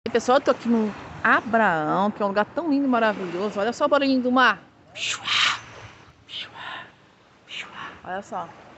Pessoal, eu tô aqui no Abraão, que é um lugar tão lindo e maravilhoso. Olha só o barulhinho do mar. Olha só.